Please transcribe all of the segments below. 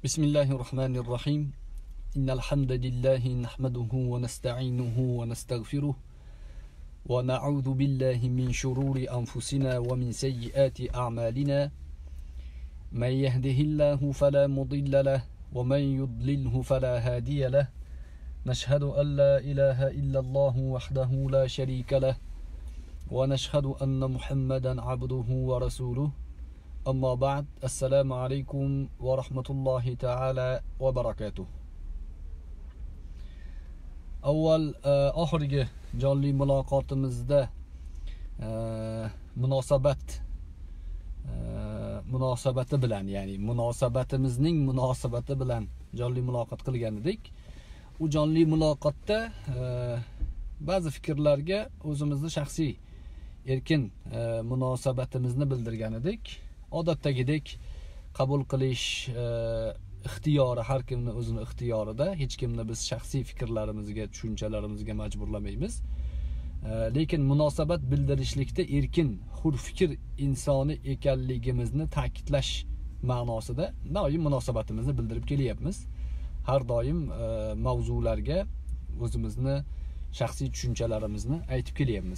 بسم الله الرحمن الرحيم إن الحمد لله نحمده ونستعينه ونستغفره ونعوذ بالله من شرور أنفسنا ومن سيئات أعمالنا من يهده الله فلا مضل له ومن يضلله فلا هادي له نشهد أن لا إله إلا الله وحده لا شريك له ونشهد أن محمدا عبده ورسوله أما بعد السلام عليكم ورحمة الله تعالى وبركاته. Avval oxirgi jonli muloqotimizda munosabati bilan, ya'ni munosabatimizning munosabati bilan jonli muloqot qilgan edik. U jonli muloqotda ba'zi fikrlarga o'zimizni shaxsiy erkin munosabatimizni bildirgan edik. Odatdagidek qabul qilish ixtiyori har kimni o'zini ixtiyorida, hech kimni biz shaxsiy fikrlarimizga, tushunchalarimizga majburlamaymiz. Lekin munosabat bildirishlikda erkin, hur fikr insoni ekanligimizni ta'kidlash ma'nosida doim munosabatimizni bildirib kelyapmiz. Har doim mavzularga o'zimizni shaxsiy tushunchalarimizni aytib kelyapmiz.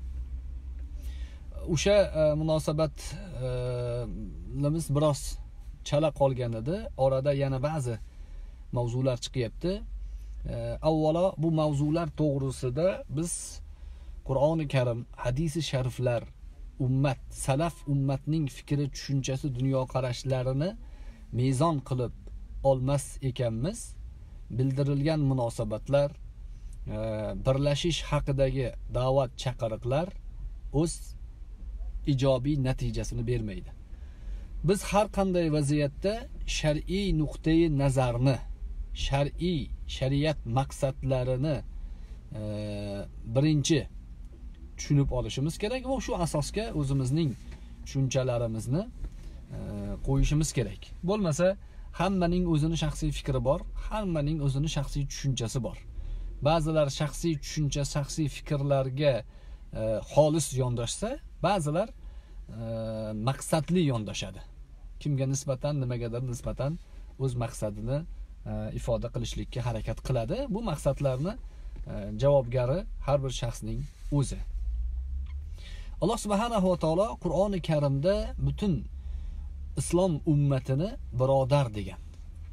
O'sha munosabatlarimiz biroz chala qolgan edi. Orada yana ba'zi mavzular chiqyapti. Avvalo bu mavzular to'g'risida biz Qur'oni Karim, hadisi shariflar, ummat, salaf ummatning fikri, tushunchasi, dunyo qarashlarini mezon qilib olmas ekanmiz. Bildirilgan munosabatlar, birlashish haqidagi da'vat chaqiriqlar o'z ijobiy natijasini bermaydi. Biz har qanday vaziyatda shar'iy nuqtai nazarni, shariat maqsadlarini birinchi tushunib olishimiz kerak va shu asosga o'zimizning tushunchalarimizni qo'yishimiz kerak. Bo'lmasa hammaning o'zini shaxsiy fikri bor, hammaning o'zini shaxsiy tushunchasi bor. Ba'zilar shaxsiy tushuncha, shaxsiy fikrlarga xolis yondashsa, ba'zilar maqsadli yondashadi. Kimga nisbatan, nimagadir nisbatan o'z maqsadini ifoda qilishlikka harakat qiladi. Bu maqsadlarni javobgari har bir shaxsning o'zi. Alloh subhanahu va taolo Qur'oni Karimda butun islom ummatini birodar degan.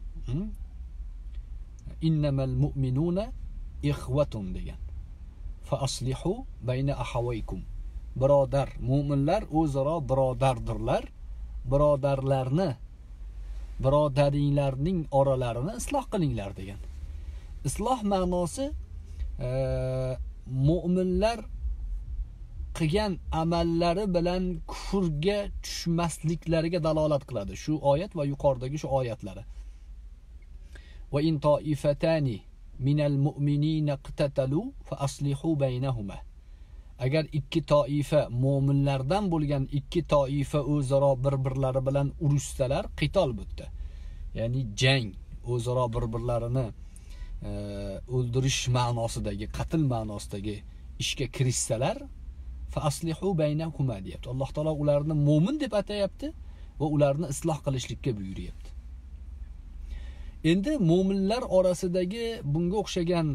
Innamal mu'minuna ikhwatun degan. Fa aslihu bayna ahawaykum. Birodar, mu'minlar o'zaro birodardirlar. Birodaringlarning oralarini isloh qilinglar degan. Isloh ma'nosi mu'minlar qilgan amallari bilan kufrga tushmasliklariga dalolat qiladi. Shu oyat va yuqoridagi shu oyatlari. Va in toifatani minal mu'minina qtatalu fa aslihu baynahuma. Agar ikki toifa, mu'minlardan bo'lgan ikki toifa o'zaro bir-birlari bilan urushsalar, qitol bo'ldi. Ya'ni jang, o'zaro bir-birlarini o'ldirish ma'nosidagi, qatl ma'nosidagi ishga kirishsalar, fa aslihu baynahuma deyapti. Alloh taolo ularni mu'min deb atayapti va ularni isloh qilishlikka buyuryapti. Endi mu'minlar orasidagi bunga o'xshagan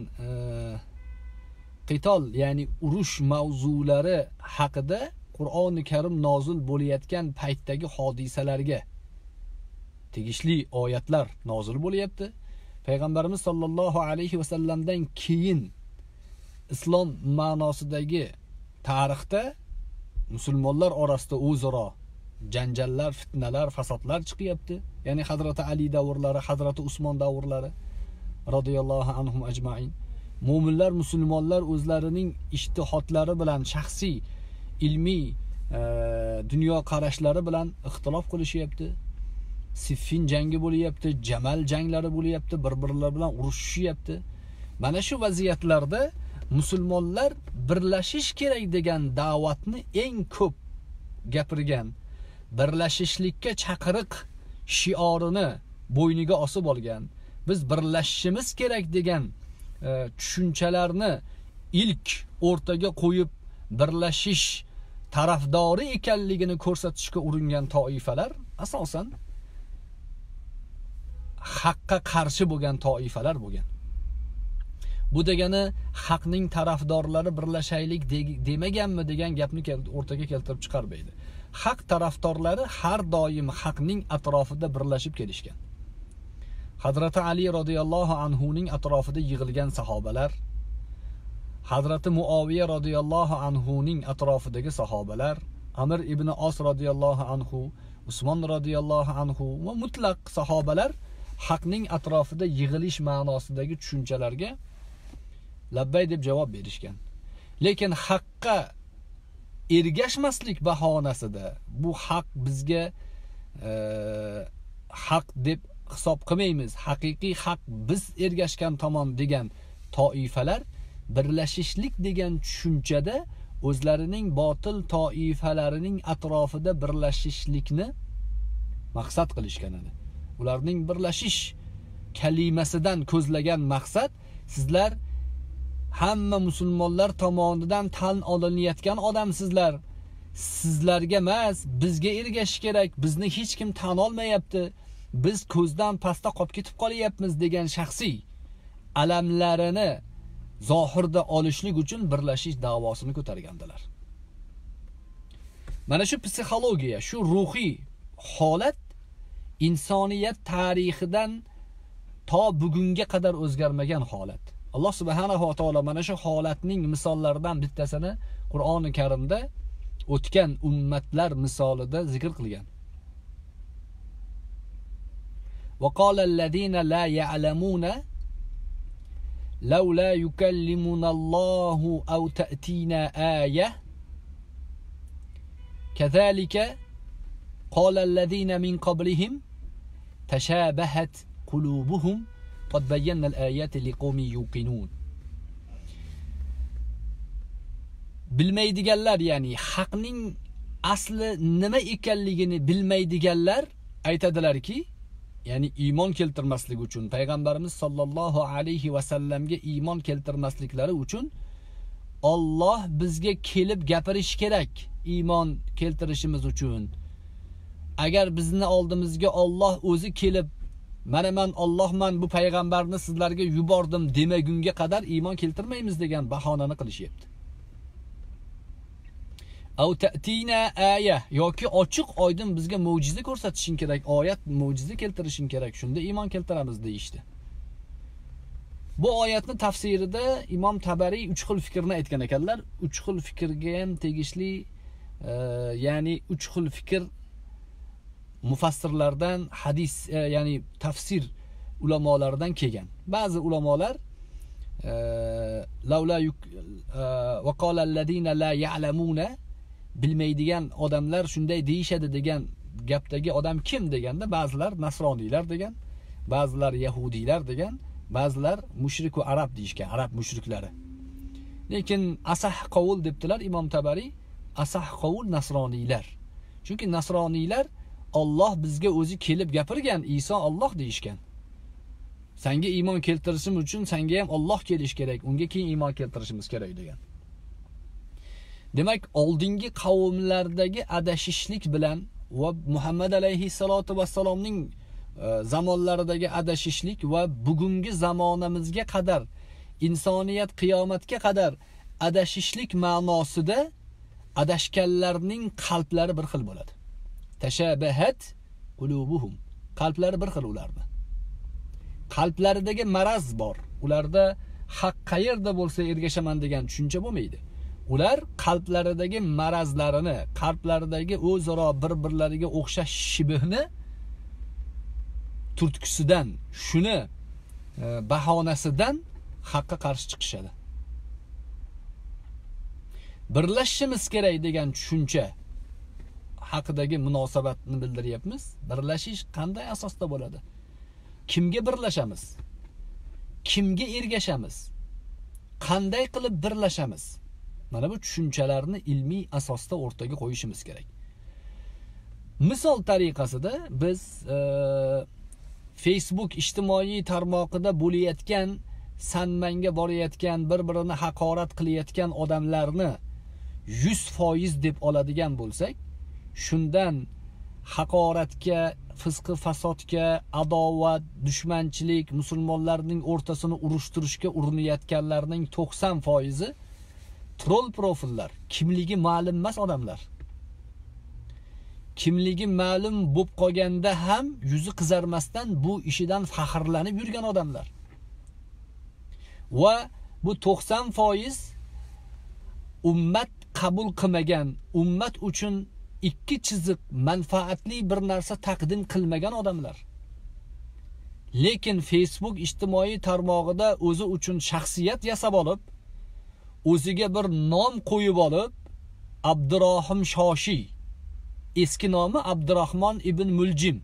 qitol, ya'ni urush mavzulari haqida Qur'oni Karim nozil bo'layotgan paytdagi hodisalarga tegishli oyatlar nozil bo'lyapti. Payg'ambarimiz sollallohu alayhi va sallamdan keyin islom ma'nosidagi tarixda musulmonlar orasida o'zaro janjallar, fitnalar, fasodlar chiqyapti. Ya'ni Hazrati Ali davrlari, Hazrati Usmon davrlari radhiyallohu anhum ajma'in. Mu'minlar, musulmonlar o'zlarining ijtihodlari bilan, shaxsiy ilmiy dunyo qarashlari bilan ixtilof qilishyapti. Siffin jangi bo'lyapti, Jamal janglari bo'lyapti, bir-birlari bilan urushishyapti. Mana shu vaziyatlarda musulmonlar birlashish kerak degan da'vatni eng ko'p gapirgan, birlashishlikka chaqiriq shiorini bo'yniga osib olgan, biz birlashishimiz kerak degan tushunchalarni ilk o'rtaga qo'yib birlashish tarafdori ekanligini ko'rsatishga uringan toifalar asosan haqqa qarshi bo'lgan toifalar bo'lgan. Bu degani haqning tarafdorlari birlashaylik demaganmi degan gapni o'rtaga keltirib chiqarmaydi. Haq tarafdorlari har doim haqning atrofida birlashib kelishgan. Hazrati Ali radhiyallohu anhu ning atrofida yig'ilgan sahobalar, Hazrati Muaviya radhiyallohu anhu ning atrofidagi sahobalar, Amr ibn Os radhiyallohu anhu, Usmon radhiyallohu anhu va mutlaq sahobalar haqning atrofida yig'ilish ma'nosidagi tushunchalarga labbay deb javob berishgan. Lekin haqqa ergashmaslik bahonasida bu haq bizga haq deb hisob qilmaymiz, haqiqiy haq biz ergashgan tomon degan toifalar birlashishlik degan tushunchada o'zlarining botil toifalarining atrofida birlashishlikni maqsad qilishgan edi. Ularning birlashish kalimasidan ko'zlagan maqsad sizlar hamma musulmonlar tomonidan tan olinayotgan odamsizlar. Sizlarga emas, bizga ergashish kerak. Bizni hech kim tan olmayapti. Biz ko'zdan pastda qolib ketib qolyapmiz degan shaxsiy alamlarini zohirda olishlik uchun birlashish da'vosini ko'targandilar. Mana shu psixologiya, shu ruhiy holat insoniyat tarixidan to bugunga qadar o'zgarmagan holat. Alloh subhanahu va taolo mana shu holatning misollaridan bittasini Qur'oni Karimda o'tgan ummatlar misolida zikr qilgan. Wa qala alladhina la ya'lamuna laula yukallimuna Allahu aw ta'tina ayah kadhalika qala alladhina min qablihim tashabahat qulubuhum qad bayyana al-ayati liqawmin yuqinun. Bilmaydiganlar, ya'ni haqning asli nima ekanligini bilmaydiganlar aytadilarki, ya'ni iymon keltirmaslik uchun, payg'ambarimiz sollallohu alayhi va sallamga iymon keltirmasliklari uchun Alloh bizga kelib gapirish kerak iymon keltirishimiz uchun. Agar bizni oldimizga Alloh o'zi kelib mana men Allohman, bu payg'ambarni sizlarga yubordim demagunga qadar iymon keltirmaymiz degan bahonani qilishyapti. Aw ta'tina ayah, yoki ochiq oydin bizga mo'jiza ko'rsatishing kerak, oyat mo'jiza keltirishing kerak, shunda iymon keltiramiz deyishdi. Bu oyatni tafsirida Imom Tabariy 3 xil fikrni aytgan ekanlar. 3 xil fikrga ham tegishli, ya'ni 3 xil fikr mufassirlardan, hadis, ya'ni tafsir ulamolaridan kelgan. Ba'zi ulamolar laula va qala alladina la ya'lamuna, bilmaydigan odamlar shunday deyishadi degan gapdagi odam kim deganda ba'zilar nasroniylar degan, ba'zilar yahudiylar degan, ba'zilar mushrik va arab deyishgan, arab mushriklari. Lekin asah qavul debdilar Imom Tabariy, asah qavul nasroniylar. Chunki nasroniylar Alloh bizga o'zi kelib gapirgan, Iso Alloh deyishgan. Senga iymon keltirishim uchun senga ham Alloh kelish kerak, unga keyin iymon keltirishimiz kerak degan. Demak, oldingi qavmlardagi adashishlik bilan va Muhammad alayhissalatu vassalomning zamonlaridagi adashishlik va bugungi zamonamizga qadar, insoniyat qiyomatga qadar adashishlik ma'nosida adashganlarning qalblari bir xil bo'ladi. Tashabahat qulubuhum, qalblari bir xil ularda. Qalblaridagi maraz bor. Ularda haq qayerda bo'lsa ergashaman degan tushuncha bo'lmaydi. Ular qalblaridagi marazlarini, qalblaridagi o'zaro bir-birlariga o'xshash shibhni turtkusidan, shuni bahonasidan haqqa qarshi chiqishadi. Birlashishimiz kerak degan tushuncha haqidagi munosabatni bildiryapmiz. Birlashish qanday asosda bo'ladi? Kimga birlashamiz? Kimga ergashamiz? Qanday qilib birlashamiz? Mana bu tushunchalarni ilmiy asosda o'rtaga qo'yishimiz kerak. Misol tariqasida biz Facebook ijtimoiy tarmoqida bo'layotgan, sanmanga borayotgan, bir-birini haqorat qilayotgan odamlarni 100% deb oladigan bo'lsak, shundan haqoratga, fisqi fasodga, adovat, dushmanchilik, musulmonlarning o'rtasini urushtirishga urinayotganlarning 90% troll profillar, kimligi ma'lum emas odamlar. Kimligi ma'lum bo'lib qolganda ham yuzi qizarmasdan bu ishidan faxrlanib yurgan odamlar. Va bu 90% ummat qabul qilmagan, ummat uchun ikki chiziq manfaatli bir narsa taqdim qilmagan odamlar. Lekin Facebook ijtimoiy tarmog'ida o'zi uchun shaxsiyat yasab olib, o'ziga bir nom qo'yib olib, Abdurahim Shoshi, eski nomi Abdurahmon ibn Muljim.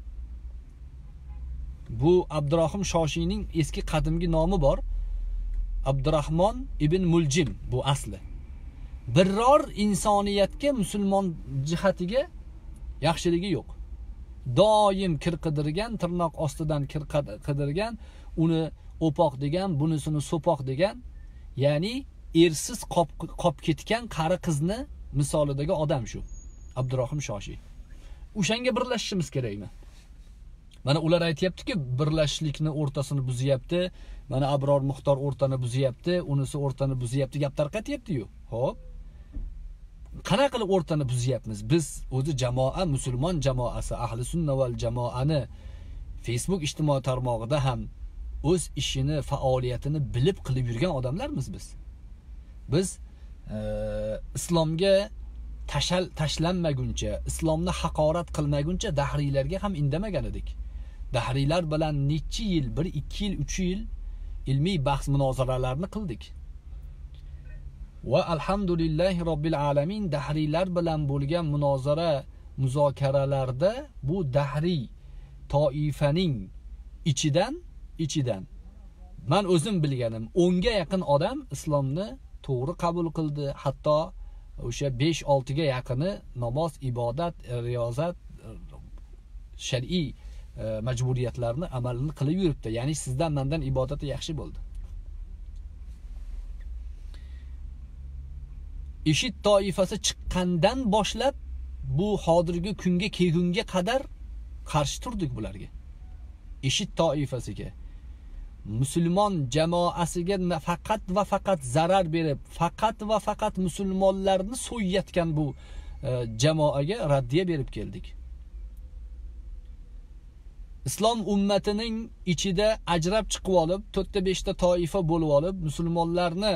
Bu Abdurahim Shoshining eski qadimgi nomi bor. Abdurahmon ibn Muljim bu asli. Biror insoniyatga, musulmon jihatiga yaxshiligi yo'q. Doim kir qidirgan, tirnoq ostidan kir qidirgan, uni o'poq degan, bunisini so'poq degan, ya'ni ersiz qop ketgan qari qizni misolidagi odam shu. Abdurahim Shoshi. O'shanga birlashishimiz kerakmi? Mana ular aytayapti-ki, birlashishlikni o'rtasini buzyapti. Mana Abror Muxtor o'rtani buzyapti, unisi o'rtani buzyapti, gap tarqatyapti-yu. Xo'p. Qanaqa qilib o'rtani buzyapmiz? Biz o'zi jamoa, musulmon jamoasi, ahli sunna val jamoani Facebook ijtimoiy tarmog'ida ham o'z ishini, faoliyatini bilib qilib yurgan odamlarmiz biz. Biz islomga tashlanmaguncha, islomni haqorat qilmaguncha dahriylarga ham indamagan edik. Dahriylar bilan necha yil, 1-2 yil, 3 yil ilmiy bahs munozaralarni qildik. Va alhamdulillahi robbil alamin, dahriylar bilan bo'lgan munozara, muzokaralarda bu dahriy toifaning ichidan men o'zim bilganim 10 ga yaqin odam islomni to'g'ri qabul qildi. Hatto o'sha 5-6 ga yaqini namoz, ibodat, riyozat, shar'iy majburiyatlarni amalini qilib yuribdi. Ya'ni sizdan mendan ibodati yaxshi bo'ldi. IShID toifasi chiqqandan boshlab bu hozirgi kunga kelgunga qadar qarshi turdik bularga. IShID toifasiga, musulmon jamoasiga faqat va faqat zarar berib, faqat va faqat musulmonlarni so'yayotgan bu jamoaga raddiya berib keldik. Islom ummatining ichida ajrab chiqib olib, 4-5 ta toifa bo'lib olib, musulmonlarni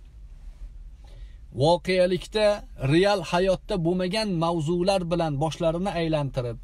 voqealikda, real hayotda bo'lmagan mavzular bilan boshlarini aylantirib,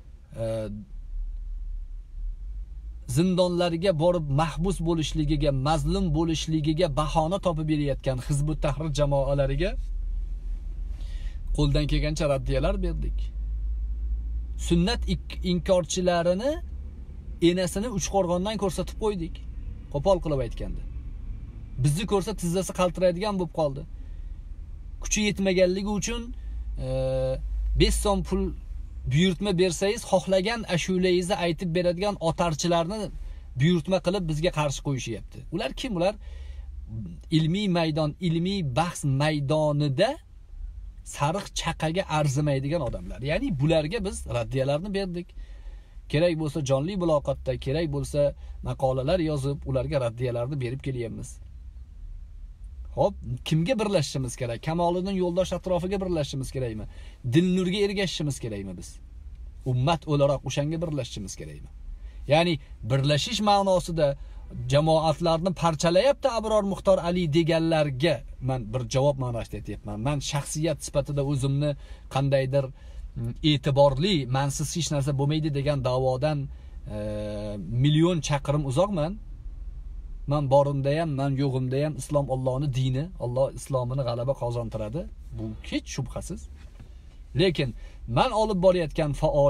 zindonlarga borib mahbus bo'lishligiga, mazlum bo'lishligiga bahona topib berayotgan Hizbut Tahrir jamoalariga qo'ldan kelgancha raddiyalar berdik. Sunnat inkorchilarini enasini Uchqo'rg'ondan ko'rsatib qo'ydik. Qo'pol qilib aytganda. Bizni ko'rsa tizzasi qaltiraydigan bo'lib qoldi. Kuchi yetmaganligi uchun 5 so'm pul buyurtma bersangiz, xohlagan ashulangizni aytib beradigan otarchilarni buyurtma qilib bizga qarshi qo'yishyapti. Ular kim? Ular ilmiy maydon, ilmiy bahs maydonida sariq chaqaga arzimaydigan odamlar. Ya'ni bularga biz raddiyalarni berdik. Kerak bo'lsa jonli muloqotda, kerak bo'lsa maqolalar yozib, ularga raddiyalarni berib kelyapmiz. Hop, kimga birlashishimiz kerak? Kamoliddin Yo'ldosh atrofiga birlashishimiz kerakmi? Dilnurga ergashishimiz kerakmi biz? Ummat o'laroq o'shanga birlashishimiz kerakmi? Ya'ni birlashish ma'nosida jamoatlarni parchalayapti Abror Muxtor Ali deganlarga men bir javob ma'nosida aytayapman. Men shaxsiyat sifatida o'zimni qandaydir e'tiborli, mensiz hech narsa bo'lmaydi degan da'vodan million chaqirim uzoqman. Men borimda ham, men yo'g'imda ham islom Allohning dini, Alloh islomini g'alaba qozontiradi. Bu hech shubhasiz. Lekin men olib borayotgan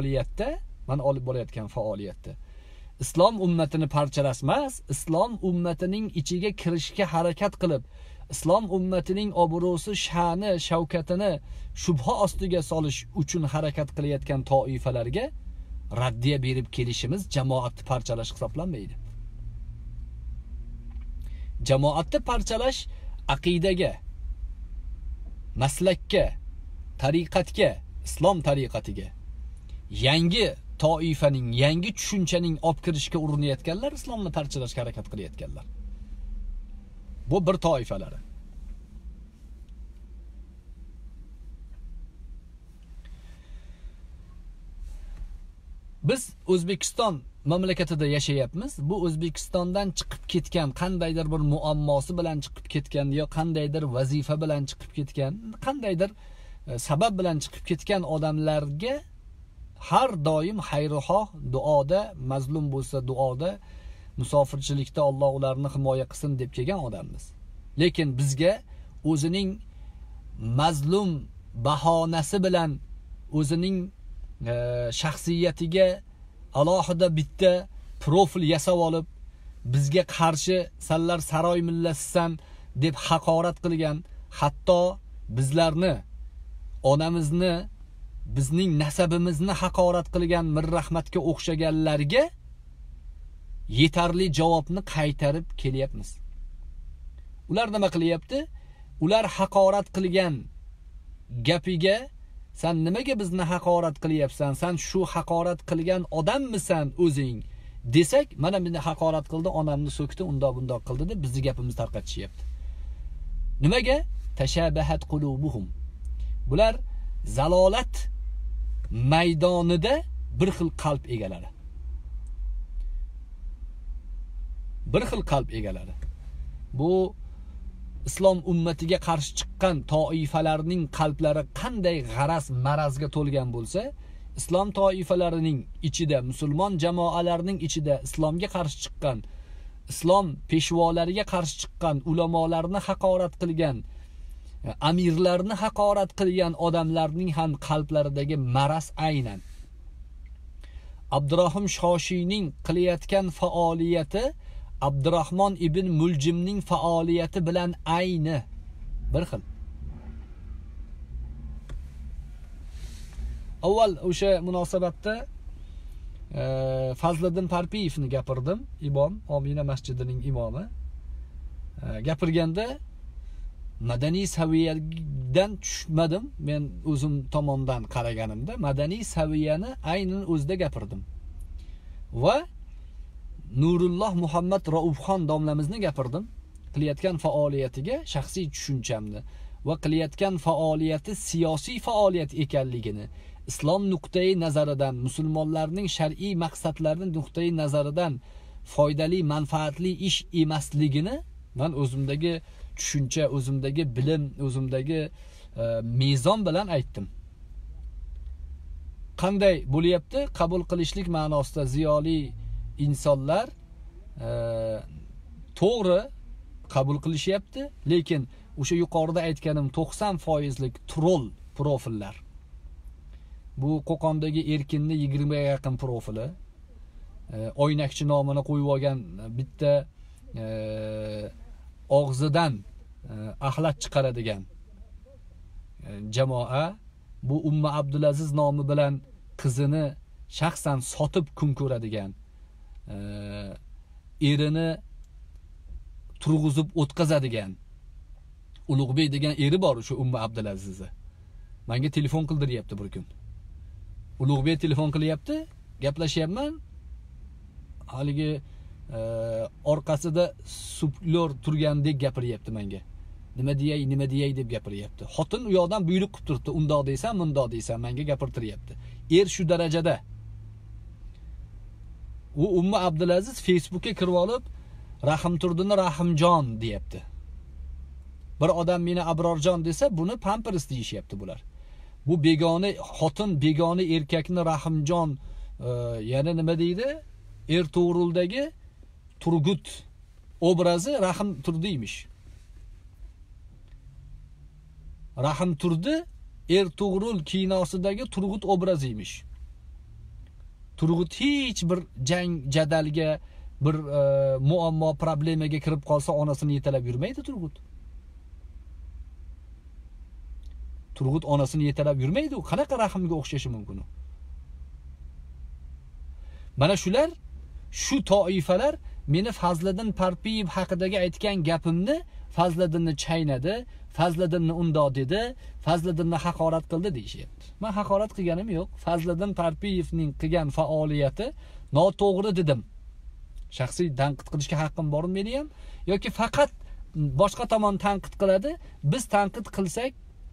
faoliyatda islom ummatini parchalash emas, islom ummatining ichiga kirishga harakat qilib, islom ummatining obro'si, sha'ni, shavkatini shubha ostiga solish uchun harakat qilayotgan toifalarga raddiya berib kelishimiz jamoatni parchalash hisoblanmaydi. Jamoatni parchalash aqidaga, maslakka, tariqatga, islom tariqatiga, yangi toifaning, yangi tushunchaning olib kirishga urinayotganlar, islomni parchalashga harakat qilayotganlar. Bu bir toifalari. Biz O'zbekiston mamlakatida yashayapmiz. Bu O'zbekistondan chiqib ketgan, qandaydir bir muammosi bilan chiqib ketgan, yo qandaydir vazifa bilan chiqib ketgan, qandaydir sabab bilan chiqib ketgan odamlarga har doim xayrihoh, duoda, mazlum bo'lsa duoda, musofirchilikda Alloh ularni himoya qilsin deb kelgan odammiz. Lekin bizga o'zining mazlum bahonasi bilan o'zining shaxsiyatiga alohida bitta profil yasab olib, bizga qarshi sanlar saroy millasisan deb haqorat qilgan, hatto bizlarni, onamizni, bizning nasabimizni haqorat qilgan Mir Rahmatga o'xshaganlarga yetarli javobni qaytarib kelyapmiz. Ular nima qilyapti? Ular haqorat qilgan gapiga sen nimaga bizni haqorat qilyapsan? Sen shu haqorat qilgan odammisan o'zing? Desak, mana meni haqorat qildi, onamni so'kdi, undoq qildi deb bizni gapimizni tarqatishyapti. Nimaga? Tashabahat qulubuhum. Bular zalolat maydonida bir xil qalb egalari. Bir xil qalb egalari. Bu islom ummatiga qarshi chiqqan toifalarning qalblari qanday g'araz, marazga to'lgan bo'lsa, islom toifalarining ichida, musulmon jamoalarining ichida islomga qarshi chiqqan, islom peshvolariga qarshi chiqqan, ulamolarni haqorat qilgan, amirlarni haqorat qilgan odamlarning ham qalblaridagi maraz aynan Abdurrahim Shoshiyning qilayotgan faoliyati Abdurrahmon ibn Muljimning faoliyati bilan ayni bir xil. Avval o'sha munosabatda Fazliddin Parpiyevni gapirdim, imom, Omina masjidining imomi. Gapirganda madaniy saviyadan tushmadim. Men o'zim tomondan qaraganimda madaniy saviyani aynan o'zida gapirdim. Va Nurulloh Muhammad Raufxon domlamizni gapirdim. Qilayotgan faoliyatiga shaxsiy tushunchamni va qilayotgan faoliyati siyosiy faoliyat ekanligini, islom nuqtai nazaridan, musulmonlarning shar'iy maqsadlarining nuqtai nazaridan foydali, manfaatli ish emasligini men o'zimdagi tushuncha, o'zimdagi bilim, o'zimdagi mezon bilan aytdim. Qanday bo'lyapti? Qabul qilishlik ma'nosida ziyoli insonlar to'g'ri qabul qilishyapti, lekin o'sha yuqorida aytganim 90% troll profillar. Bu Qo'qondagi Erkinni 20 ga yaqin profili, Oynakchi nomini qo'yib olgan bitta og'zidan axlat chiqaradigan jamoa, bu Umma Abdulaziz nomi bilan qizini shaxsan sotib kun ko'radigan, erini turg'izib o'tkazadigan Ulug'bek degan eri bor o'sha Umma Abdulazizni. Menga telefon qildiryapti bir kun. Ulug'bek telefon qilyapti, gaplashyapman. Haligi orqasida suplyor turgandek gapiryapti menga. Nima deyay deb gapiryapti. Xotin u yoqdan buyruq qilib turibdi. Undoq deysan, mundoq deysan, menga gapirtiryapti. Er shu darajada. U Umma Abdulaziz Facebookga kirib olib, Rahimturdini Rahimjon deyapti. Bir odam meni Abrorjon desa, buni Pampers deyishyapti bular. Bu begona xotin, begona erkakni Rahimjon, yana nima deydi? Erto'g'ruldagi Turgut obrazi Rahimturdiymish. Rahimturdi Erto'g'rul kinosidagi Turgut obraziymish. Turgut hech bir jang jadalga, bir muammo problemaga kirib qolsa onasini yetalab yurmaydi Turgut. Turgut onasini yetalab yurmaydi, u qanaqa Rahimga o'xshashi mumkin u? Mana shular, shu toifalar meni Fazliddin Parpiyev haqidagi aytgan gapimni Fazliddinni chaynadi, Fazliddinni undoq dedi, Fazliddinni haqorat qildi deyishyapti. Men haqorat qilganim yo'q. Fazliddin Parpiyevning qilgan faoliyati noto'g'ri dedim. Shaxsiy tanqid qilishga haqqim bormi meni ham yoki faqat boshqa tomon tanqid qiladi, biz tanqid qilsak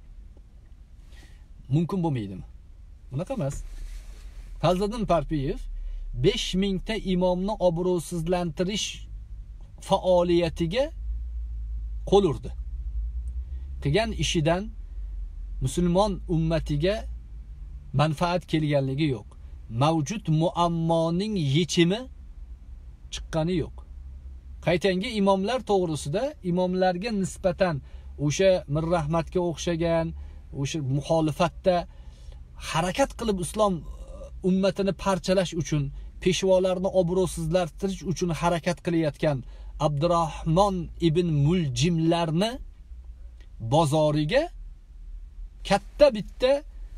mumkin bo'lmaydimi? Bunaqa emas. Fazliddin Parpiyev 5000 ta imomni obro'sizlantirish faoliyatiga qo'l urdi. Qilgan ishidan musulmon ummatiga manfaat kelganligi yo'q. Mavjud muammoning yechimi chiqqani yo'q. Qaytangi imomlar to'g'risida imomlarga nisbatan o'sha Mir Rahmatga o'xshagan, o'sha muxolifatda harakat qilib islom ummatini parchalash uchun, peshvolarni obro'sizlashtirish uchun harakat qilayotgan Abdurrahmon ibn Muljimlarni bozoriga katta bitta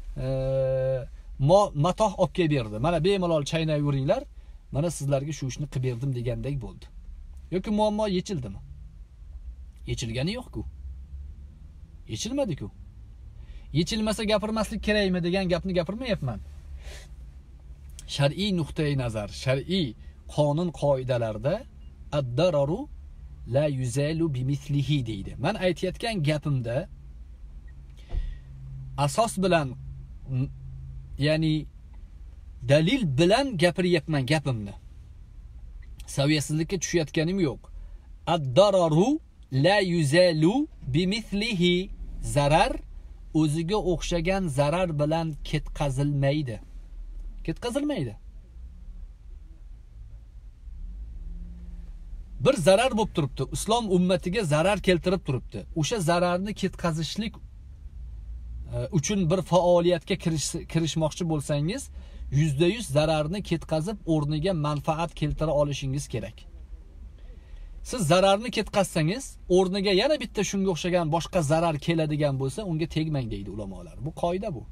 matoh olib kelib berdi. Mana bemalol chaynay yuringlar, mana sizlarga shu ishni qilib berdim degandek bo'ldi. Yoki muammo yechildimi? Yechilgani yo'q-ku. Yechilmadi-ku. Yechilmasa gapirmaslik kerakmi degan gapni gapirmayapman. Shar'iy nuqtai nazar, shar'iy qonun qoidalarda ad-dararu la yuzalu bimithlihi deydi. Men aytayotgan gapimda asos bilan, ya'ni dalil bilan gapiryapman gapimni. Saviyasizlikka tushayotganim yo'q. Ad-dararu la yuzalu bimithlihi, zarar o'ziga o'xshagan zarar bilan ketkazilmaydi. Ketkazilmaydi. Bir zarar bo'lib turibdi, islom ummatiga zarar keltirib turibdi. O'sha zararni ketkazishlik uchun bir faoliyatga kirishmoqchi bo'lsangiz, %100 zararni ketkazib o'rniga manfaat keltira olishingiz kerak. Siz zararni ketkazsangiz, o'rniga yana bitta shunga o'xshagan boshqa zarar keladigan bo'lsa, unga tegmang deydi ulamolar. Bu qoida bu.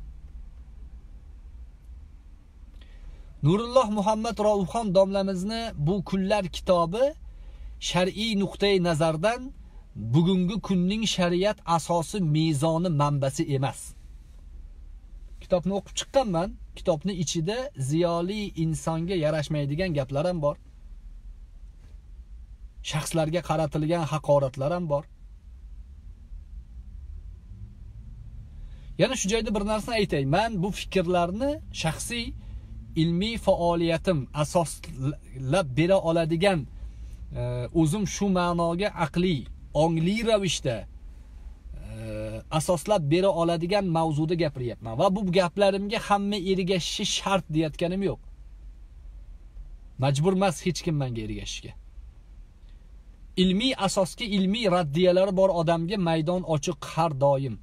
Nurulloh Muhammad Raufxon domlamizni bu kunlar kitobi shar'iy nuqtai nazardan bugungi kunning shariat asosi, mezoni, manbasi emas. Kitobni o'qib chiqqanman. Kitobning ichida ziyoli insonga yarashmaydigan gaplar ham bor. Shaxslarga qaratilgan haqoratlar ham bor. Yana shu joyda bir narsani aytay. Men bu fikrlarni shaxsiy ilmiy faoliyatim asoslab bera oladigan, o'zim shu ma'noga aqliy, ongli ravishda asoslab bera oladigan mavzuda gapiryapman va bu gaplarimga hamma ergashishi shart deyotganim yo'q. Majbur emas hech kim menga ergashishga. Ilmiy asosga ilmiy raddiyalari bor odamga maydon ochiq har doim.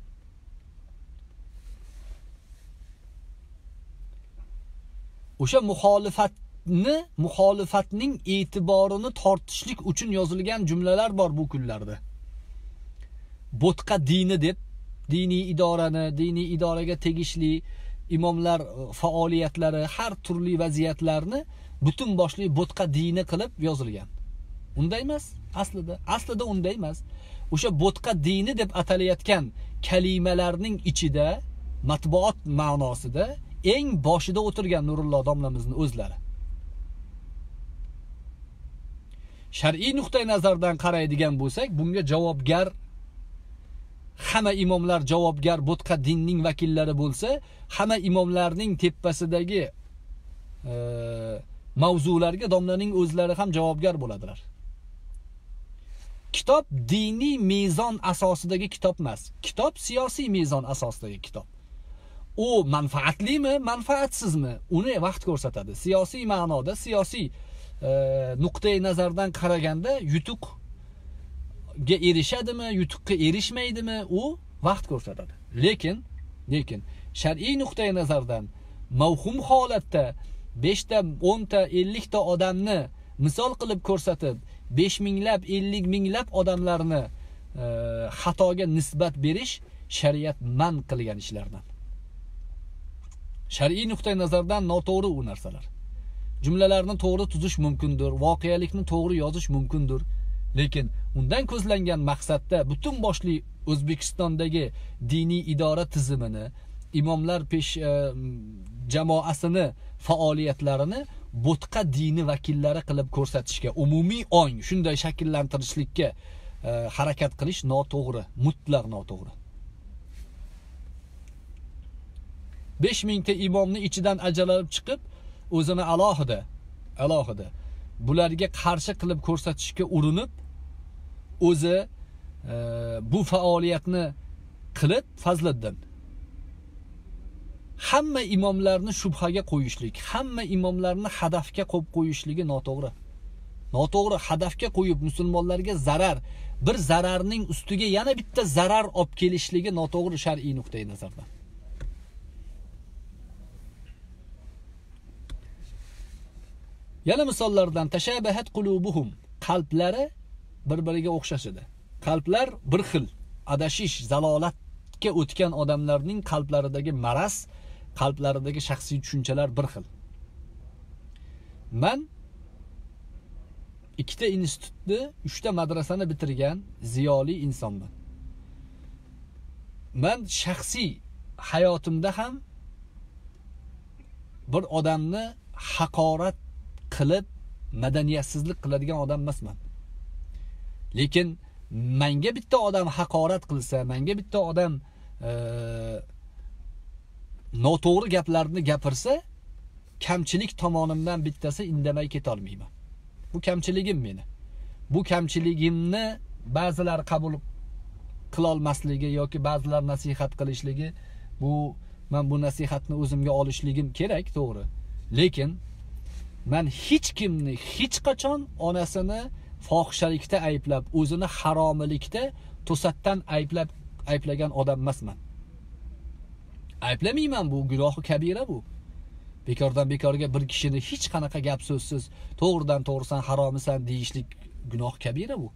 O'sha muxolifatning e'tiborini tortishlik uchun yozilgan jumlalar bor bu kunlarda. Bo'tqa dini deb diniy idorani, diniy idoraga tegishli imomlar faoliyatlari, har turli vaziyatlarni butun boshli bo'tqa dini qilib yozilgan. Unday emas aslida. Aslida unday emas. O'sha bo'tqa dini deb atalayotgan kalimalarning ichida, matbuot ma'nosida eng boshida o'tirgan Nurulloh domlamizning o'zlari. Shar'iy nuqtai nazardan qaraydigan bo'lsak, bunga javobgar hamma imomlar javobgar bo'tqa dinning vakillari bo'lsa, hamma imomlarning tepasidagi mavzularga domlaning o'zlari ham javobgar bo'ladilar. Kitob diniy mezon asosidagi kitob emas. Kitob siyosiy mezon asosidagi kitob. U manfaatlimi, manfaatsizmi? Uni vaqt ko'rsatadi. Siyosiy ma'noda, siyosiy nuqtai nazardan qaraganda yutuqga erishadimi, yutuqqa erishmaydimi, u vaqt ko'rsatadi. Lekin shar'iy nuqtai nazardan mavhum holatda 5 ta, 10 ta, 50 ta odamni misol qilib ko'rsatib, 5 minglab, 50 minglab odamlarni xatoga nisbat berish shariat man qilgan ishlardan. Shar'iy nuqtai nazardan noto'g'ri u narsalar. jumlalarni to'g'ri tuzish mumkindir, voqealikni to'g'ri yozish mumkindir. Lekin undan ko'zlangan maqsadda butun boshli O'zbekistondagi diniy idora tizimini, imomlar jamoasini faoliyatlarini bo'tqa dini vakillari qilib ko'rsatishga, umumiy ong shunday shakllantirishlikka harakat qilish noto'g'ri, mutlaq noto'g'ri. 5000 ta imomni ichidan ajralib chiqib, o'zini alohida bularga qarshi qilib ko'rsatishga urinib, o'zi bu faoliyatni qilib Fazliddin hamma imomlarni shubhaga qo'yishlik, hamma imomlarni hadafga qo'yib qo'yishligi noto'g'ri. Noto'g'ri hadafga qo'yib musulmonlarga zarar, bir zararning ustiga yana bitta zarar olib kelishligi noto'g'ri shar'iy nuqtai nazardan. Yana misollardan tashabahat qulubuhum, qalblari bir-biriga o'xshash edi. Qalblar bir xil, adashish, zalolatga o'tgan odamlarning qalblaridagi maraz, qalblaridagi shaxsiy tushunchalar bir xil. Men 2 ta institutni, 3 ta madrasani bitirgan ziyoli insonman. Men shaxsiy hayotimda ham bir odamni haqorat qilib, madaniyatsizlik qiladigan odam emasman. Lekin menga bitta odam haqorat qilsa, menga bitta odam noto'g'ri gaplarni gapirsa, kamchilik tomonimdan bittasi indamay keta olmayman. Bu kamchiligim meni. Bu kamchiligimni ba'zilar qabul qila olmasligi yoki ba'zilar nasihat qilishligi, men bu nasihatni o'zimga olishligim kerak, to'g'ri. Lekin men hech kimni hech qachon onasini fohishalikda ayblab, o'zini haromilikda to'satdan ayblagan odam emasman. Ayblamayman, bu gunohi kabira bu. Bekordan bekorga bir kishini hech qanaqa gap so'zsiz to'g'ridan to'g'risan haromisan deyishlik gunoh kabira bu.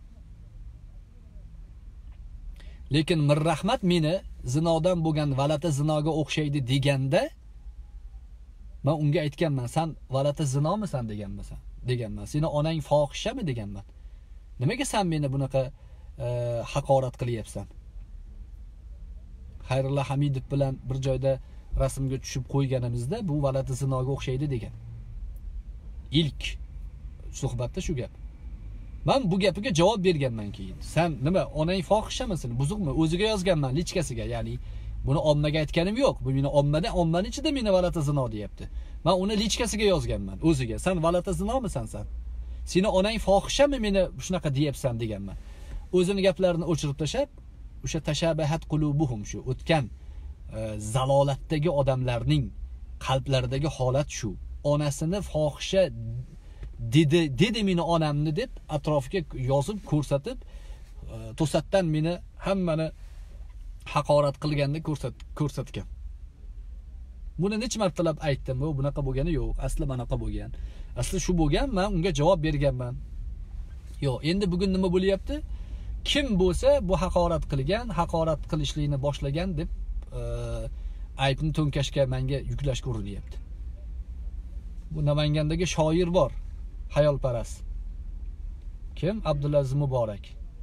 Lekin mir rahmat meni zinodan bo'lgan valata zinoga o'xshaydi deganda men unga aytganman, sen valata zinomisan deganman. Seni onang fohishami deganman. Nimaga sen meni bunaqa haqorat qilyapsan? Xayrullo Hamidov bilan bir joyda rasmga tushib qo'yganimizda bu valata zinoga o'xshaydi degan. İlk suhbatda shu gap. Men bu gapiga javob berganman keyin. Sen nima, onang fohishamisan, buzuqmi? O'ziga yozganman lichkasiga, ya'ni buni ommaga aytganim yo'q. Bu meni ommaning ichida meni valata zino deyapti. Men uni lichkasiga yozganman o'ziga. Sen valata zinomisan sen? Seni onang fohishami meni shunaqa deyapsan deganman. O'zini gaplarini o'chirib tashab, o'sha tashabahat qulubuhum, shu o'tgan zalolatdagi odamlarning qalblaridagi holat shu. Onasini fohisha dedi meni onamni deb atrofiga yozib ko'rsatib, to'satdan meni hammani haqorat qilganini ko'rsatgan. Buni necha martalab aytdim, bu bunaqa bo'lgani yo'q, asli bunaqa bo'lgan. Asli shu bo'lgan, men unga javob berganman. Yo'q, endi bugun nima bo'lyapti? Kim bo'lsa bu haqorat qilgan, haqorat qilishlikni boshlagan deb aybni to'nkashga menga yuklashga urinyapti. Bu Namangandagi shoir bor, hayolparast. Kim? Abdulaziz Muborak.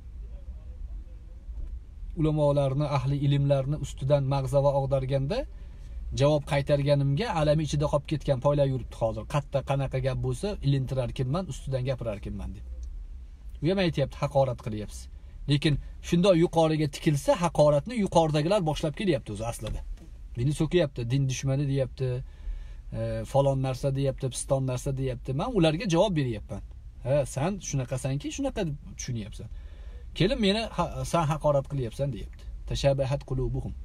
Ulamolarni, ahli ilmlarni ustidan mag'zava og'darganda javob qaytarganimga alami ichida qolib ketgan poylar yuribdi hozir. Qanaqa gap bo'lsa, ilintirar kimman, ustidan gapirar kimman deb. U ham aytayapti, haqorat qilyapsiz. Lekin shunday yuqoriga tikilsa, haqoratni yuqoridagilar boshlab kelyapti o'zi aslida. Meni so'kayapti, din dushmani deyapti, falon narsa deyapti, piston narsa deyapti. Men ularga javob beryapman. Ha, sen shunaqasanki, shunaqa tushunyapsan. Kelib meni sen haqorat qilyapsan deyapti. Tashabahat qulubuhum.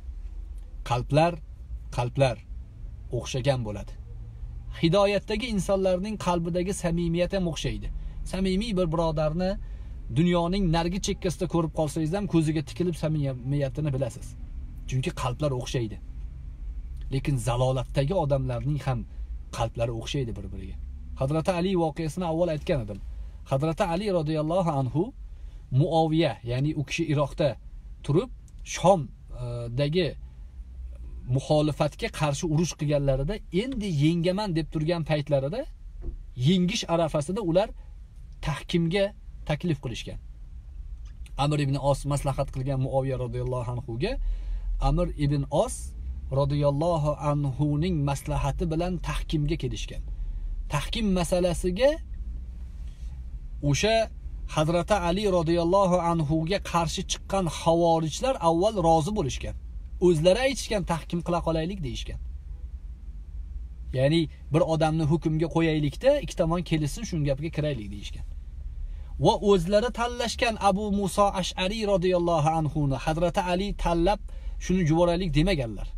Qalblar o'xshagan bo'ladi. Hidoyatdagi insonlarning qalbidagi samimiyat ham o'xshaydi. Samimiy bir birodarni dunyoning nargi chekkasida ko'rib qolsangiz ham ko'ziga tikilib samimiyatini bilasiz. Chunki qalblar o'xshaydi. Lekin zalolatdagi odamlarning ham qalblari o'xshaydi bir-biriga. Hazrati Ali voqeasini avval aytgan edim. Hazrati Ali radhiyallohu anhu Muaviya, ya'ni u kishi Iroqda turib Shomdagi muxolifatga qarshi urush qilganlarida, endi yengaman deb turgan paytlarida yengish arafasida ular tahkimga taklif qilishgan. Amr ibn Os maslahat qilgan Muaviya radhiyallohu anhu ga Amr ibn Os radhiyallohu anhu ning maslahati bilan tahkimga kelishgan. Tahkim masalasiga o'sha Hazrati Ali radhiyallohu anhu ga qarshi chiqqan xavorijlar avval rozi bo'lishgan. O'zlari aytishgan tahkim qila qolaylik deyishgan. Ya'ni bir odamni hukmga qo'yaylikda ikki tomon kelsin, shun gapga kiraylik deyishgan. Va o'zlari tanlashgan Abu Musa Ash'ari radhiyallohu anhu ni Hazrati Ali tanlab shuni yuboraylik demaganlar.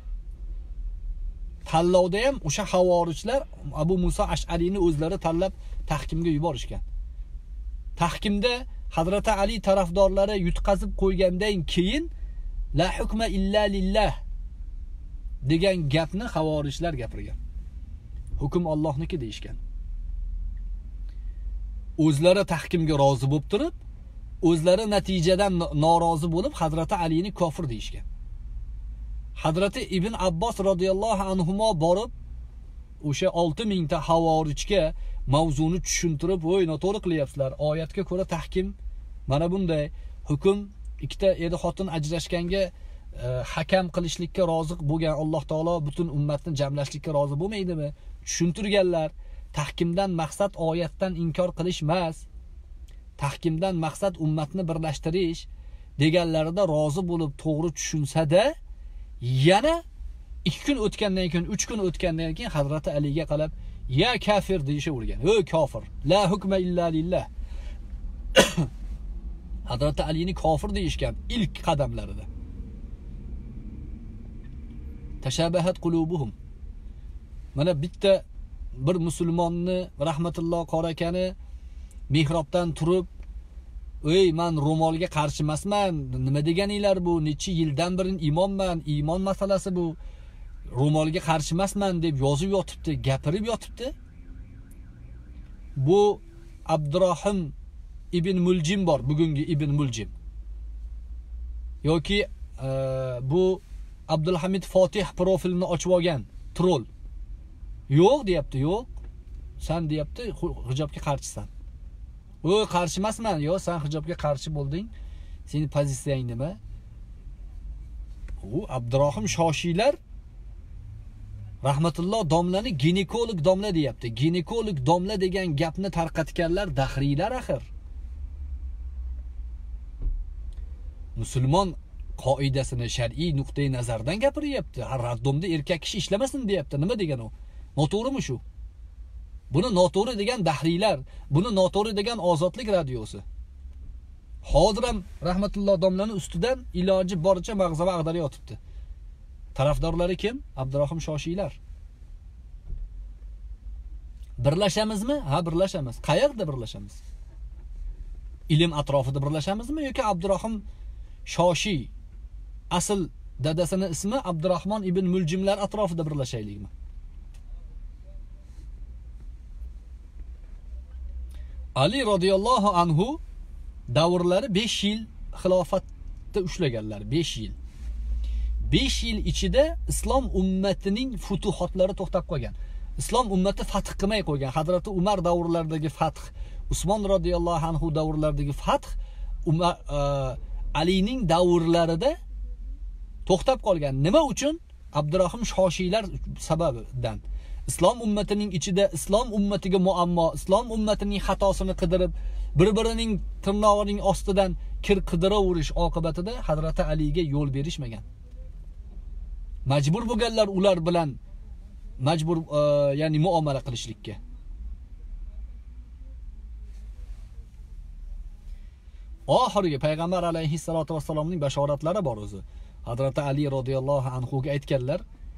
Tanlovda ham o'sha xavorijlar Abu Musa Ash'ariyni o'zlari tanlab tahkimga yuborishgan. Tahkimda Hazrati Ali tarafdorlari yutqazib qo'ygandan keyin la hukma illa lillah degan gapni xavorijlar gapirgan. Hukm Allohniki deyishgan. O'zlari tahkimga rozi bo'lib turib, o'zlari natijadan norozi bo'lib Hazrati Alini kofir deyishgan. Hazrati Ibn Abbos radhiyallohu anhuma borib o'sha 6000 ta xavorijga mavzuni tushuntirib, "Voy, noto'g'ri qilyapsizlar. Oyatga ko'ra tahkim mana bunday. Hukm ikkita eri xotin ajrashganga hakam qilishlikka rozi bo'lgan Alloh taolo butun ummatni jamlashlikka rozi bo'lmaydimi?" Tushuntirganlar. Tahkimdan maqsad oyatdan inkor qilish emas. Tahkimdan maqsad ummatni birlashtirish deganlarida rozi bo'lib to'g'ri tushunsa-da, yana 2 kun o'tgandan keyin, 3 kun o'tgandan keyin Hazrati Aliga qarab, "Ya kafir" deyishavergan. "Ey kofir, la hukma illa lillah." Hazrati Alini kofir deyishgan ilk qadamlarida. Tashabahat qulubuhum. Mana bitta bir musulmonni rahmatulloh qorakani mihrobdan turib, "Ey, men ro'molga qarshi emasman. Nima deganinglar bu? Necha yildan beri imonman. Iymon masalasi bu. Ro'molga qarshi emasman" deb yozib yotibdi, gapirib yotibdi. Bu Abdurrahim ibn Muljim bor, bugungi ibn Muljim. Yoki bu Abdulhamid Fotih profilini ochib olgan troll. Yo'q deyapti, yo'q. Sen deyapti, hijobga qarshisan. "Voy, qarshi emasman." "Yo'q, sen hijobga qarshi bo'lding. Sening pozitsiyang nima?" U Abdurrahim Shoshiylar rahmatulloh domlani ginekolog domla deyapti. Ginekolog domla degan gapni tarqatganlar dahriylar axir. Musulmon qoidasini shar'iy nuqtai nazardan gapiryapti. Har raddomda erkak kishi ishlamasin deyapti. Nima degan u? Noto'g'rimi shu? Buni noto'g'ri degan dahriylar, buni noto'g'ri degan Ozodlik radiosi. Hozir ham rahmatulloh domlani ustidan iloji boricha mag'zava ag'darib yotibdi. Tarafdorlari kim? Abdurrahim Shoshiylar. Birlashamizmi? Ha, birlashamiz. Qayerda birlashamiz? Ilm atrofida birlashamizmi yoki Abdurrahim Shoshiy asl dadasini ismi Abdurrahmon ibn Muljimlar atrofida birlashaylikmi? Ali radhiyallohu anhu davrlari 5 yil xilofatda ushlaganlar, 5 yil. 5 yil ichida islom ummatining futuhatlari to'xtab qolgan. Islom ummati fath qilmay qo'ygan. Hazrati Umar davrlaridagi fath, Usmon radhiyallohu anhu davrlaridagi fath Alining davrlarida to'xtab qolgan. Nima uchun? Abdurrahim Shoshiylar sababidan. Islom ummatining ichida islom ummatiga muammo, islom ummatining xatosini qidirib, bir-birining tirnog'ining ostidan kir qidiraverish oqibatida Hazrati Aliga yo'l berishmagan. Majbur bo'lganlar ular bilan majbur ya'ni muomala qilishlikka. Oxirgi payg'ambar alayhissalatu vassalomning bashoratlari bor o'zi. Hazrati Ali radhiyallohu anhu ga aytganlar,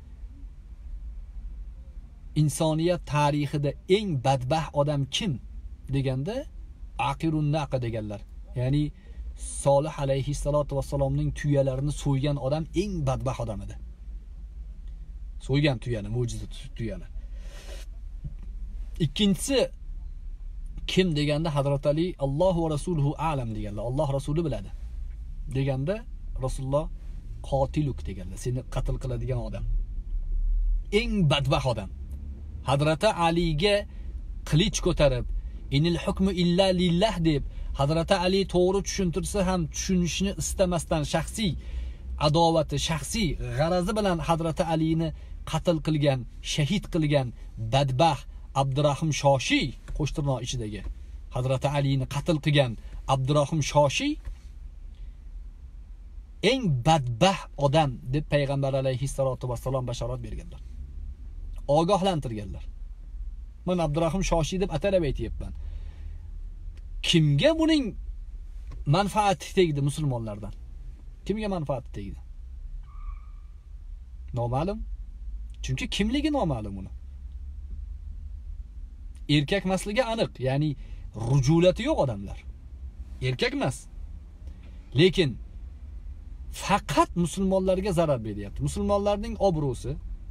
insoniyat tarixida eng badbaxt odam kim deganda Aqirun Naqa deganlar. Ya'ni Solih alayhissalatu vassalomning tuyalarini so'ygan odam eng badbaxt odam edi. So'ygan tuyani, mo'jiza tuyani. Ikkinchisi kim deganda Hazrat Ali Alloh va rasuluhu a'lam deganlar. Alloh rasuli biladi. Deganda Rasululloh qotiluk deganlar. Seni qatl qiladigan odam. Eng badbaxt odam. Hazrati Aliga qilich ko'tarib, inil hukmu illa lillah deb Hazrati Ali to'g'ri tushuntirsa ham tushunishni istamasdan shaxsiy adovati, shaxsiy g'arazi bilan Hazrati Alini qatl qilgan, shahid qilgan badbax Abdurahim Shoshiy, qo'shtirnoq ichidagi Hazrati Alini qatl qilgan Abdurahim Shoshiy eng badbax odam deb payg'ambar alayhissalotu vassalom bashorat berganlar. Ogohlantirganlar. Men Abdurahim Shoshiy deb atalab aytayapman. Kimga buning manfaati tegdi musulmonlardan? Kimga manfaati tegdi? Noma'lum. Chunki kimligi noma'lum uni. Erkak emasligi aniq, ya'ni rujulati yo'q odamlar. Erkak emas. Lekin faqat musulmonlarga zarar beryapti. Musulmonlarning obro'si,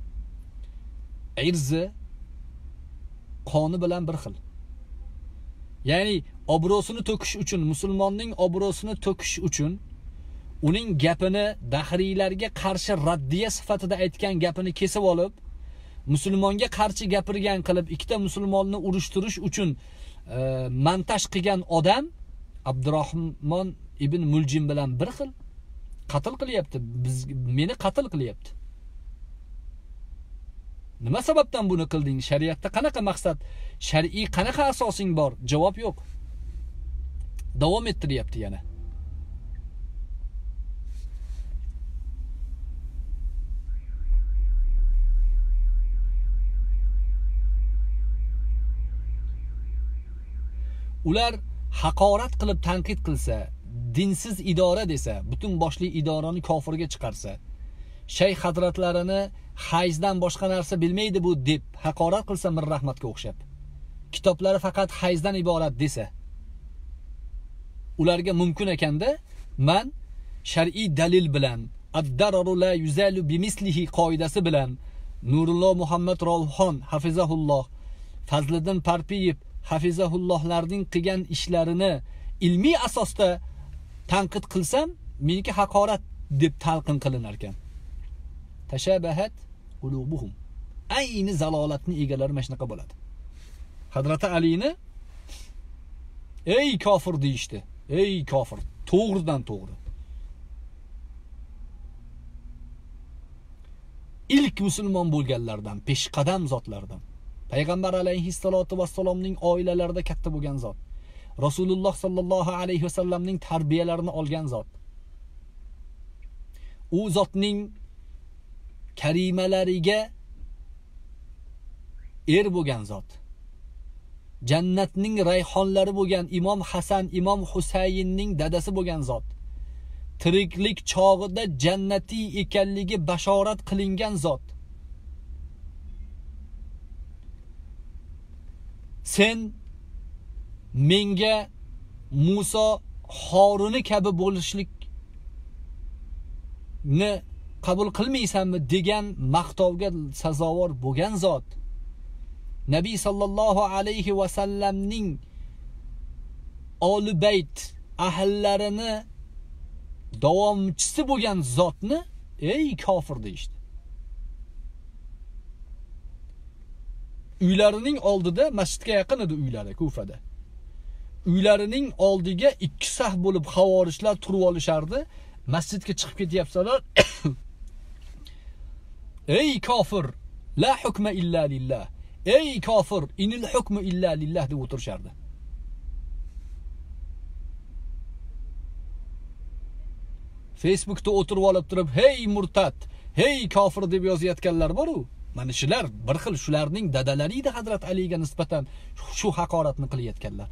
irzi, qoni bilan bir xil. Ya'ni obro'sini to'kish uchun, musulmonning obro'sini to'kish uchun uning gapini dahriylarga qarshi raddiya sifatida aytgan gapini kesib olib, musulmonga qarshi gapirgan qilib, ikkita musulmonni urushtirish uchun montaj qilgan odam Abdurahmon ibn Muljim bilan bir xil qatl qilyapti. Meni qatl qilyapti. Nima sababdan buni qilding? Shariatda qanaqa maqsad, shar'iy qanaqa asosing bor? Javob yo'q. Davom ettiryapti yana. Ular haqorat qilib tanqid qilsa, dinsiz idora desa, butun boshli idorani kofirga chiqarsa, shayx hazratlarini hayzdan boshqa narsa bilmaydi bu deb haqorat qilsa Mir Rahmatga o'xshab, kitoblari faqat hayzdan iborat desa, ularga mumkin ekanda, men shar'iy dalil bilan ad-dararu la yuzalu bimislihi qoidasi bilan Nurulloh Muhammad Ravhon hafizahulloh, Fazliddin Parpiyev hafizahullohlarning qilgan ishlarini ilmiy asosda tanqid qilsam, meniki haqorat deb talqin qilinar ekan. Tashabahat qulubuhum. Ayni zalolatni egalari mana shunaqa bo'ladi. Hazrati Alini ey kofir deyishdi. Ey kofir, to'g'ridan to'g'ri. İlk musulmon bo'lganlardan, peshqadam zotlardan. Payg'ambar alayhissalotu vassalomning oilalarida katta bo'lgan zot. Rasululloh sallallohu alayhi vasallamning tarbiyalarini olgan zot. U zotning karimalariga bo'lgan zot. Jannatning rayhonlari bo'lgan Imom Hasan, Imom Husaynning dadasi bo'lgan zot. Tiriklik chog'ida jannatiy ekanligi bashorat qilingan zot. Sen menga Musa Horuni kabi bo'lishlikni qabul qilmaysanmi degan maqtovga sazovor bo'lgan zot. Nabiy sallallohu alayhi va sallamning oli bayt ahllarini davomchisi bo'lgan zotni ey kofir deydi. Uylarining oldida, masjidga yaqin edi uylari Kufada. Uylarining oldiga ikki saf bo'lib xavorijlar turib olishardi. Masjidga chiqib ketyapsalar, ey kofir, la hukma illa lillah. Ey kofir, inil hukmu illa lillah deb o'tirishardi. Facebookda o'tirib olib turib, hey murtad, hey kofir deb yozayotganlar bor-ku. Mana shular bir xil shularning dadalari edi Hazrat Aliga nisbatan shu haqoratni qilayotganlar.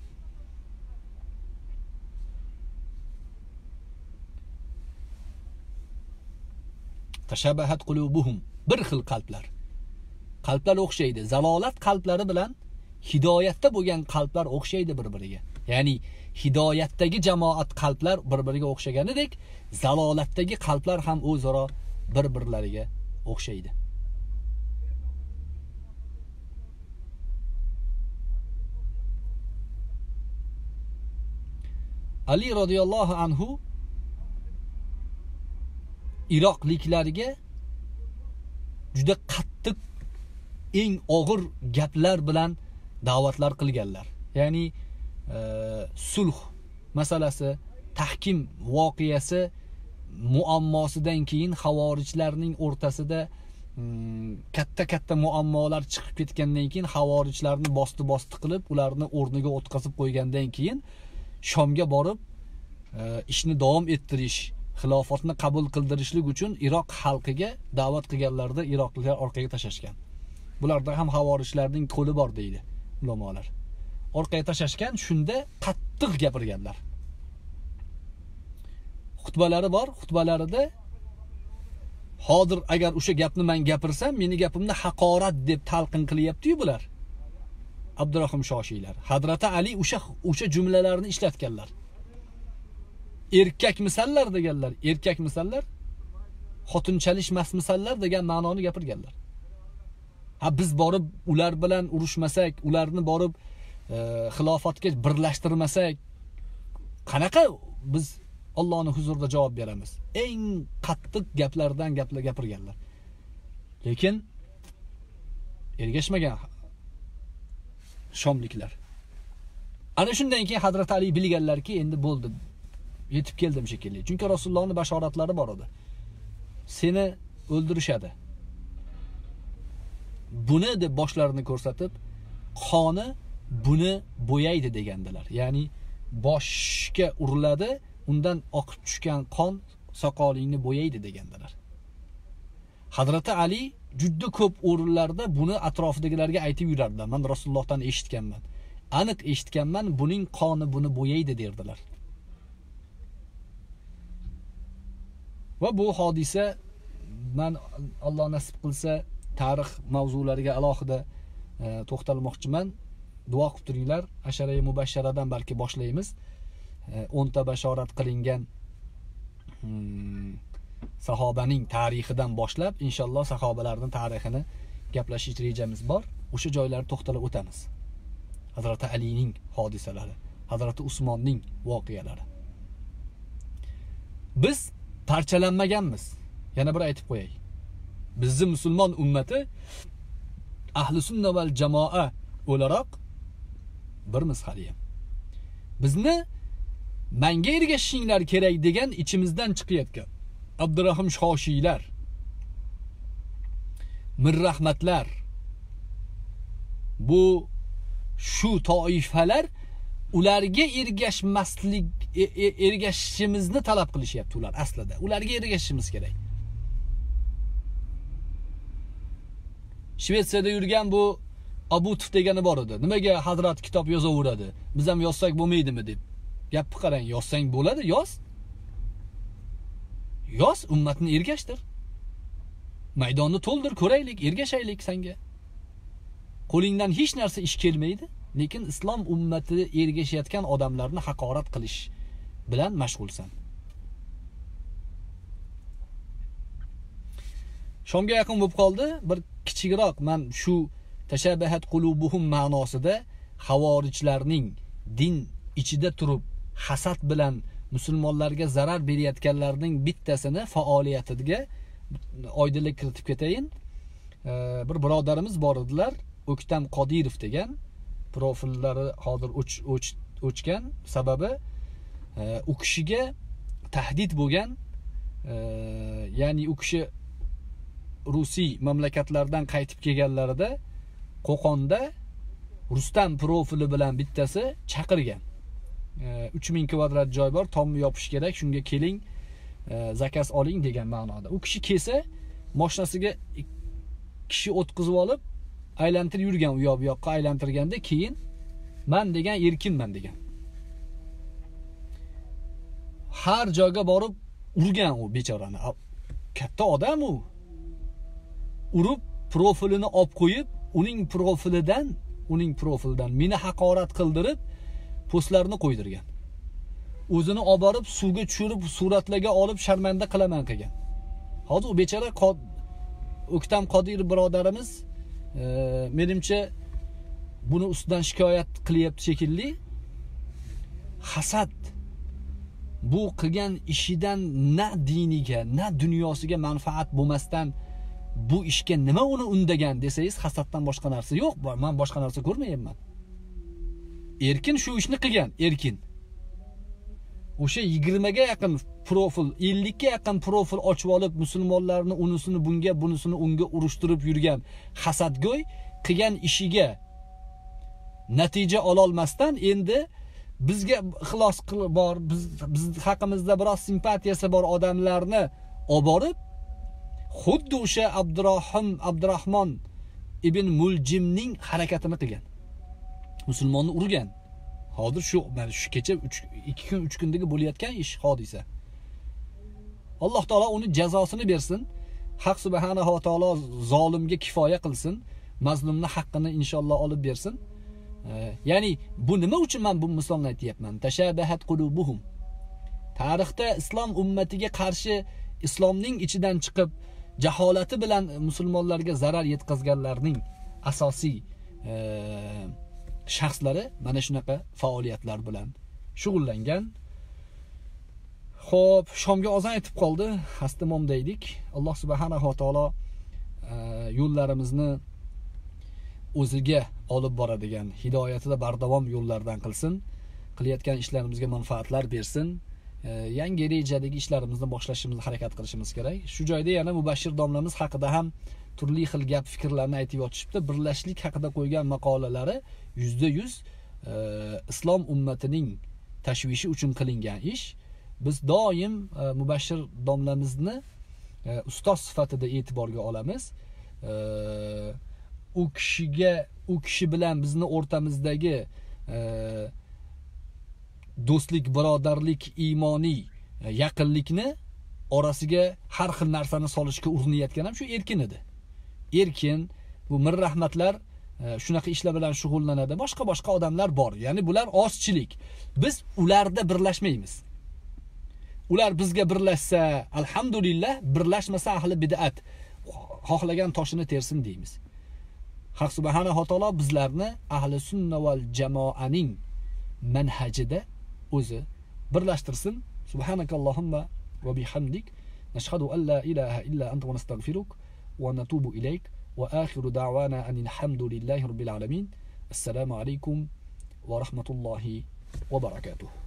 Tashabahat qulubuhum, bir xil qalblar. Qalblar o'xshaydi. Zalolat qalblari bilan hidoyatda bo'lgan qalblar o'xshaydi bir-biriga. Ya'ni hidoyatdagi jamoat qalblar bir-biriga o'xshaganidek, zalolatdagi qalblar ham o'zaro bir-birlariga o'xshaydi. Ali radhiyallohu anhu Iroqliklarga juda qattiq, eng og'ir gaplar bilan da'vatlar qilganlar. Ya'ni sulh masalasi, tahkim voqeasi muammosidan keyin havorijlarning o'rtasida katta muammolar chiqib ketgandan keyin havorijlarni bosti qilib, ularni o'rniga o'tkazib qo'ygandan keyin Shomga borib ishni davom ettirish, xilofatni qabul qildirishlik uchun Iroq xalqiga da'vat qilganlarda iroqliklar orqaga tashashgan. Bularda ham havorijlarning qo'li bor deydi ulamolar. Orqaga tashashgan, shunda qattiq gapirganlar. Xutbalari bor, xutbalarida hozir agar o'sha gapni men gapirsam, meni gapimni haqorat deb talqin qilyapti-yu bular. Abdurahim Shoshiylar. Hazrati Ali o'sha jumlalarni ishlatganlar. Erkak misallar deganlar, erkak misallar, xotinchalish misallar degan ma'noni gapirganlar. Ha biz borib ular bilan urushmasak, ularni borib xilofatga birlashtirmasak, qanaqa biz Allohning huzurida javob beramiz? Eng qattiq gaplardan gapirganlar. Lekin ergashmagan shomliklar. Ana shundan keyin Hazrat Ali bilganlarki, endi bo'ldi. Yetib keldim shekilli. Chunki Rasulullohning bashoratlari bor edi. Seni o'ldirishadi. Buni deb boshlarini ko'rsatib, qoni buni bo'yaydi degandilar. Ya'ni boshga uriladi, undan oqib tushgan qon soqolingni bo'yaydi degandilar. Hazrati Ali juda ko'p o'rinlarda buni atrofidagilarga aytib yurardilar. Men Rasulullohdan eshitganman. Aniq eshitganman, buning qoni buni bo'yaydi derdilar. Va bu hodisa, men Alloh nasib qilsa tarix mavzulariga alohida to'xtalmoqchiman. Duo qilib turinglar. Ashara-i mubashsharadan balki boshlaymiz. 10 ta bashorat qilingan sahobaning tarixidan boshlab, inshaalloh sahobalarning tarixini gaplashish rejamiz bor. O'sha joylarga to'xtalib o'tamiz. Hazrati Alining hodisalari, Hazrati Usmonning voqealari. Biz parchalanmaganmiz. Yana bir aytib qo'yay. Bizning musulmon ummati ahli sunna val jamoa o'laroq birmiz hali ham. Bizni menga ergashishinglar kerak degan ichimizdan chiqayotgan Abdurahim Shoshiylar, Mirrahmatlar, bu shu toifalar ularga ergashishimizni talab qilishyapti ular aslida. Ularga ergashishimiz kerak. Shvetsiyada yurgan bu Abutov degani bor edi. Nimaga Hazrat kitob yozaveradi? Biz ham yozsak bo'lmaydimi deb. Gapni qarang, yozsang bo'ladi, yoz. Yoz, ummatni ergashtir. Maydonni to'ldir, ko'raylik, ergashaylik senga. Qo'lingdan hech narsa ish kelmaydi, lekin islom ummati ergashayotgan odamlarni haqorat qilish bilan mashg'ulsan. Shomga yaqin bo'lib qoldi, bir kichikroq men shu tashabbahat qulubuhum ma'nosida havorijlarning din ichida turib hasad bilan musulmonlarga zarar berayotganlarning bittasini faoliyatiga oydinlik kiritib ketayin. Bir birodarimiz bor edilar, O'ktam Qodirov degan, profillari hozir o'chgan, sababi u kishiga tahdid bo'lgan, ya'ni u kishi Rusiy mamlakatlardan qaytib kelganlarida Qo'qonda Rustam profili bilan bittasi chaqirgan. 3000 kvadrat joy bor, tomni yopish kerak, shunga keling, zakaz oling degan ma'noda. U kishi kelsa, mashinasiga kishi o'tkazib olib, aylantirib yurgan, u yoq bu yoqqa aylantirganda keyin men degan erkinman degan. Har joyga borib urgan u bechorani. Katta odam u. Urib profilini olib qo'yib, uning profilidan meni haqorat qildirib postlarni qo'ydirgan. O'zini olib borib suvga tushirib suratlarga olib sharmanda qilaman qilgan. Hozir u bechora O'ktam Qodirov birodarimiz menimcha buni ustidan shikoyat qilyapti shekilli. Hasad bu qilgan ishidan na diniga, na dunyosiga manfaat bo'lmasdan bu ishga nima uni undagan desangiz, hasaddan boshqa narsa yo'q. Men boshqa narsa ko'rmayapman. Erkin shu ishni qilgan, erkin. O'sha 20 ga yaqin profil, 50 ga yaqin profil ochib olib, musulmonlarni unisini bunga, bunisini unga urushtirib yurgan hasadgo'y qilgan ishiga natija ola olmasdan endi bizga ixlos bor, biz haqimizda biroz simpatiyasi bor odamlarni olib borib, xuddi o'sha Abdurahmon ibn Muljimning harakatini qilgan. Musulmonni urgan. Hozir shu kecha 2 kun 3 kundagi bo'layotgan ish hodisa. Alloh taolo uni jazosini bersin. Haq subhanahu va taolo zolimga kifoya qilsin. Mazlumning haqqini inshaalloh olib bersin. Ya'ni bu nima uchun men bu misolni aytyapman? Tashabahat qulubuhum. Tarixda islom ummatiga qarshi islomning ichidan chiqib jaholati bilan musulmonlarga zarar yetkazganlarning asosiy shaxslari mana shunaqa faoliyatlar bilan shug'ullangan. Xo'p, shomga ozon aytib qoldi. Hastamom deydik. Alloh subhanahu va taolo yo'llarimizni o'ziga olib boradigan, hidoyatida bardavom yo'llardan qilsin. Qilayotgan ishlarimizga manfaatlar bersin. Yangi rejadagi ishlarimizni boshlashimizni harakat qilishimiz kerak. Shu joyda yana Mubashshir domlamiz haqida ham turli xil gap fikrlarni aytib o'tishibdi. Birlashlik haqida qo'ygan maqolalari %100 islom ummatining tashvishi uchun qilingan ish. Biz doim Mubashshir domlamizni ustoz sifatida e'tiborga olamiz. U kishi bilan bizni o'rtamizdagi do'stlik, birodarlik, iymoniy yaqinlikni orasiga har xil narsani solishga urinayotgan ham shu erkin edi. Erkin, bu mir rahmatlar shunaqa ishlar bilan shug'ullanadi. Boshqa odamlar bor. Ya'ni bular ozchilik. Biz ularda birlashmaymiz. Ular bizga birlashsa, alhamdulillah, birlashmasa ahli bid'at xohlagan toshini tersin deymiz. Haq subhanahu va taolo bizlarni ahli sunna val jamoaning manhajida o'zi birlashtirsin. Subhanakallohumma va bihamdik nashhadu an la ilaha illa anta va nastaghfiruk wa natubu ilayk wa akhiru da'wana anil hamdulillahi rabbil alamin. Assalomu alaykum va rahmatullohi va barakatuh.